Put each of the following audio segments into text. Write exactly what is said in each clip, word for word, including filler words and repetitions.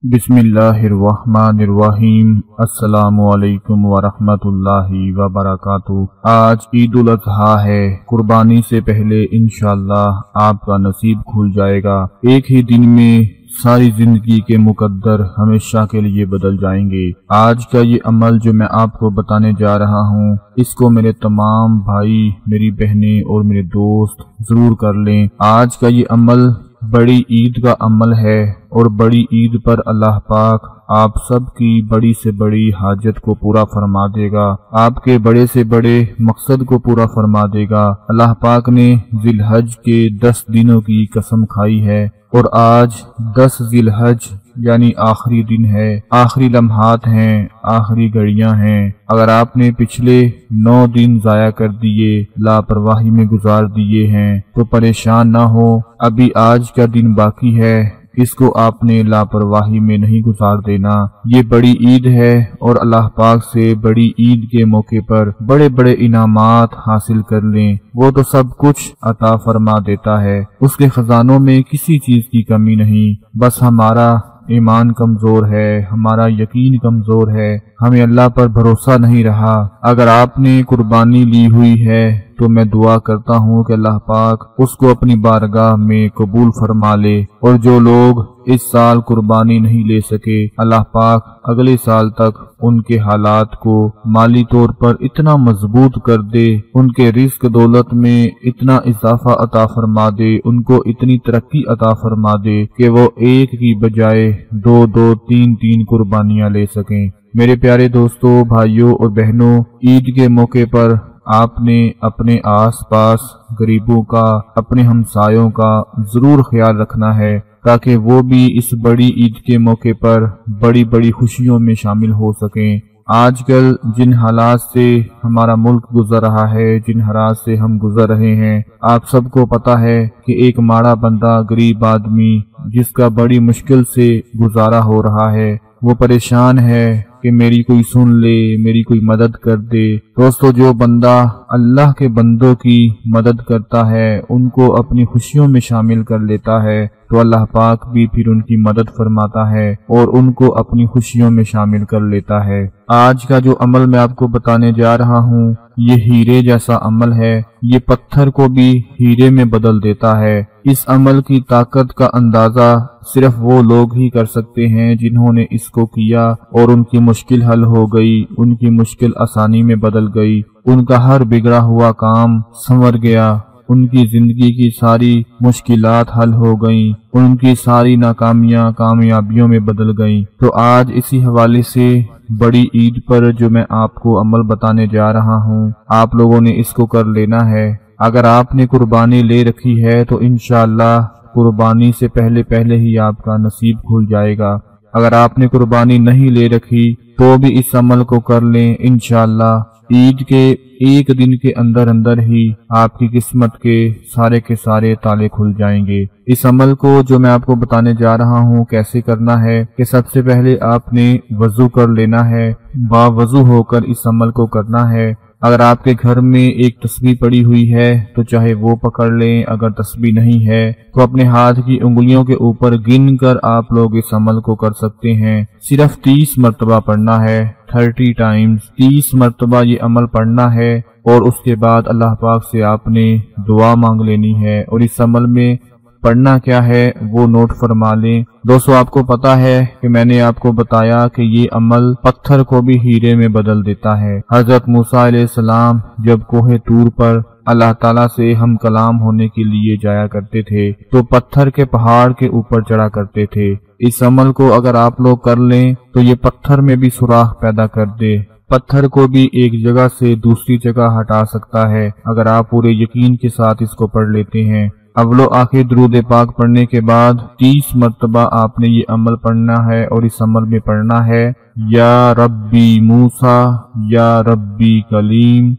बिस्मिल्लाहिर्रहमानिर्रहीम। अस्सलामु अलैकुम वरहमत उल्लाहि वबरकातुहू। आज ईद उल अज़हा है। कुर्बानी से पहले इंशाअल्लाह आपका नसीब खुल जाएगा। एक ही दिन में सारी जिंदगी के मुकद्दर हमेशा के लिए बदल जाएंगे। आज का ये अमल जो मैं आपको बताने जा रहा हूँ, इसको मेरे तमाम भाई, मेरी बहनें और मेरे दोस्त जरूर कर लें। आज का ये अमल बड़ी ईद का अमल है और बड़ी ईद पर अल्लाह पाक आप सब की बड़ी से बड़ी हाजत को पूरा फरमा देगा, आपके बड़े से बड़े मकसद को पूरा फरमा देगा। अल्लाह पाक ने जिलहज के दस दिनों की कसम खाई है और आज दस जिलहज यानी आखिरी दिन है, आखिरी लम्हात हैं, आखिरी घड़ियां हैं। अगर आपने पिछले नौ दिन जाया कर दिए, लापरवाही में गुजार दिए हैं तो परेशान ना हो। अभी आज का दिन बाकी है, इसको आपने लापरवाही में नहीं गुजार देना। ये बड़ी ईद है और अल्लाह पाक से बड़ी ईद के मौके पर बड़े बड़े इनामात हासिल कर लें। वो तो सब कुछ अता फरमा देता है, उसके खजानों में किसी चीज की कमी नहीं। बस हमारा ईमान कमजोर है, हमारा यकीन कमजोर है, हमें अल्लाह पर भरोसा नहीं रहा। अगर आपने कुर्बानी ली हुई है तो मैं दुआ करता हूँ कि अल्लाह पाक उसको अपनी बारगाह में कबूल फरमा ले। और जो लोग इस साल कुर्बानी नहीं ले सके, अल्लाह पाक अगले साल तक उनके हालात को माली तौर पर इतना मजबूत कर दे, उनके रिस्क दौलत में इतना इजाफा अता फरमा दे, उनको इतनी तरक्की अता फरमा दे कि वो एक की बजाय दो दो तीन तीन कुर्बानियां ले सकें। मेरे प्यारे दोस्तों, भाइयों और बहनों, ईद के मौके पर आपने अपने आस पास गरीबों का, अपने हमसायों का जरूर ख्याल रखना है ताकि वो भी इस बड़ी ईद के मौके पर बड़ी बड़ी खुशियों में शामिल हो सकें। आजकल जिन हालात से हमारा मुल्क गुजर रहा है, जिन हालात से हम गुजर रहे हैं, आप सबको पता है कि एक माड़ा बंदा, गरीब आदमी जिसका बड़ी मुश्किल से गुजारा हो रहा है, वो परेशान है कि मेरी कोई सुन ले, मेरी कोई मदद कर दे। दोस्तों, जो बंदा अल्लाह के बंदों की मदद करता है, उनको अपनी खुशियों में शामिल कर लेता है, तो अल्लाह पाक भी फिर उनकी मदद फरमाता है और उनको अपनी खुशियों में शामिल कर लेता है। आज का जो अमल मैं आपको बताने जा रहा हूँ, ये हीरे जैसा अमल है। ये पत्थर को भी हीरे में बदल देता है। इस अमल की ताकत का अंदाजा सिर्फ वो लोग ही कर सकते हैं जिन्होंने इसको किया और उनकी मुश्किल हल हो गई, उनकी मुश्किल आसानी में बदल गई, उनका हर बिगड़ा हुआ काम संवर गया, उनकी जिंदगी की सारी मुश्किलात हल हो गईं, उनकी सारी नाकामियां कामयाबियों में बदल गईं। तो आज इसी हवाले से बड़ी ईद पर जो मैं आपको अमल बताने जा रहा हूँ, आप लोगों ने इसको कर लेना है। अगर आपने कुर्बानी ले रखी है तो इंशाअल्लाह कुर्बानी से पहले पहले ही आपका नसीब खुल जाएगा। अगर आपने कुर्बानी नहीं ले रखी तो भी इस अमल को कर लें। इंशाअल्लाह ईद के एक दिन के अंदर अंदर ही आपकी किस्मत के सारे के सारे ताले खुल जाएंगे। इस अमल को जो मैं आपको बताने जा रहा हूँ कैसे करना है कि सबसे पहले आपने वजू कर लेना है, बावजू होकर इस अमल को करना है। अगर आपके घर में एक तस्बीह पड़ी हुई है तो चाहे वो पकड़ लें, अगर तस्बीह नहीं है तो अपने हाथ की उंगलियों के ऊपर गिन कर आप लोग इस अमल को कर सकते हैं। सिर्फ तीस मरतबा पढ़ना है, थर्टी टाइम्स तीस मरतबा ये अमल पढ़ना है और उसके बाद अल्लाह पाक से आपने दुआ मांग लेनी है। और इस अमल में पढ़ना क्या है वो नोट फरमा लें। दोस्तों, आपको पता है कि मैंने आपको बताया कि ये अमल पत्थर को भी हीरे में बदल देता है। हजरत मूसा अलैहिस्सलाम जब कोहे तूर पर अल्लाह ताला से हम कलाम होने के लिए जाया करते थे तो पत्थर के पहाड़ के ऊपर चढ़ा करते थे। इस अमल को अगर आप लोग कर लें तो ये पत्थर में भी सुराख पैदा कर दे, पत्थर को भी एक जगह से दूसरी जगह हटा सकता है अगर आप पूरे यकीन के साथ इसको पढ़ लेते हैं। अब लो आखिर दुरूद पाक पढ़ने के बाद तीस मरतबा आपने ये अमल पढ़ना है और इस अमल में पढ़ना है, या रब्बी मूसा या रब्बी कलीम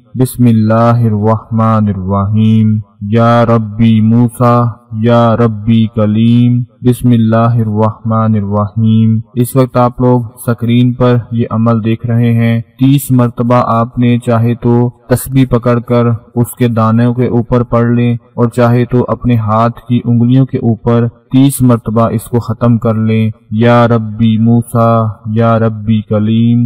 बिस्मिल्लाहिर्रहमानिर्रहीम, या रब्बी मूसा या रब्बी कलीम बिस्मिल्लाहिर्रहमानिर्रहीम। इस वक्त आप लोग स्क्रीन पर ये अमल देख रहे हैं। तीस मरतबा आपने चाहे तो तस्बीह पकड़कर उसके दानों के ऊपर पढ़ लें और चाहे तो अपने हाथ की उंगलियों के ऊपर तीस मरतबा इसको ख़त्म कर लें। या रब्बी मूसा या रब्बी कलीम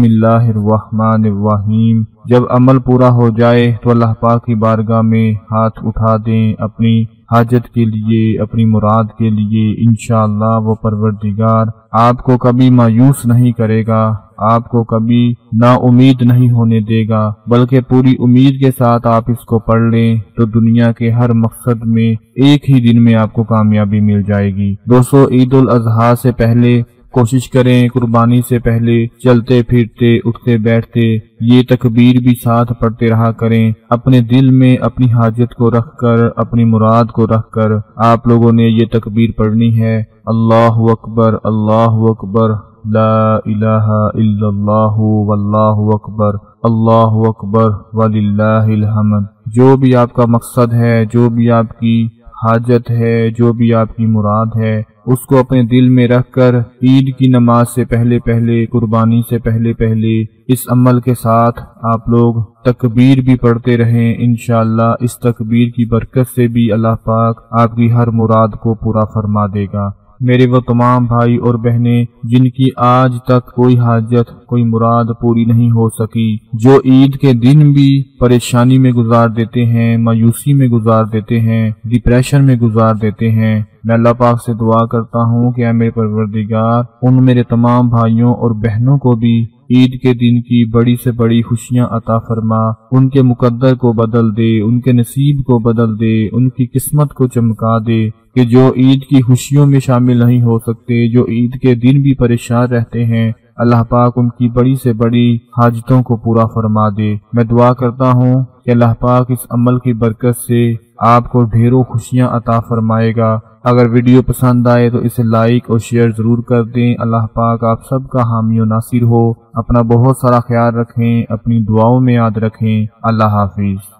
बिस्मिल्लाहिर्रहमानिर्रहीम। जब अमल पूरा हो जाए तो अल्लाह पाक की बारगाह में हाथ उठा दें अपनी हाजत के लिए, अपनी मुराद के लिए। इंशाअल्लाह वो परवरदिगार आपको कभी मायूस नहीं करेगा, आपको कभी ना उम्मीद नहीं होने देगा, बल्कि पूरी उम्मीद के साथ आप इसको पढ़ लें तो दुनिया के हर मकसद में एक ही दिन में आपको कामयाबी मिल जाएगी। दोस्तों, ईद उल अजहा से पहले कोशिश करें कुर्बानी से पहले चलते फिरते उठते बैठते ये तकबीर भी साथ पढ़ते रहा करें। अपने दिल में अपनी हाजत को रखकर, अपनी मुराद को रखकर आप लोगों ने ये तकबीर पढ़नी है। अल्लाहु अकबर अल्लाहु अकबर ला इलाहा इल्लल्लाहु वल्लाहु अकबर अल्लाहु अकबर वलिल्लाहिल हम्द। जो भी आपका मकसद है, जो भी आपकी हाजत है, जो भी आपकी मुराद है, उसको अपने दिल में रखकर ईद की नमाज से पहले पहले, कुर्बानी से पहले पहले इस अमल के साथ आप लोग तकबीर भी पढ़ते रहें। इंशाअल्लाह इस तकबीर की बरकत से भी अल्लाह पाक आपकी हर मुराद को पूरा फरमा देगा। मेरे वो तमाम भाई और बहनें जिनकी आज तक कोई हाजत, कोई मुराद पूरी नहीं हो सकी, जो ईद के दिन भी परेशानी में गुजार देते हैं, मायूसी में गुजार देते हैं, डिप्रेशन में गुजार देते हैं, मैं अल्लाह पाक से दुआ करता हूँ कि ऐ मेरे परवरदिगार उन मेरे तमाम भाइयों और बहनों को भी ईद के दिन की बड़ी से बड़ी खुशियां अता फरमा, उनके मुकद्दर को बदल दे, उनके नसीब को बदल दे, उनकी किस्मत को चमका दे कि जो ईद की खुशियों में शामिल नहीं हो सकते, जो ईद के दिन भी परेशान रहते हैं, अल्लाह पाक उनकी बड़ी से बड़ी हाजतों को पूरा फरमा दे। मैं दुआ करता हूँ कि अल्लाह पाक इस अमल की बरकत से आपको ढेरों खुशियां अता फरमाएगा। अगर वीडियो पसंद आए तो इसे लाइक और शेयर जरूर कर दें। अल्लाह पाक आप सबका हामी और नासिर हो। अपना बहुत सारा ख्याल रखें, अपनी दुआओं में याद रखें। अल्लाह हाफिज।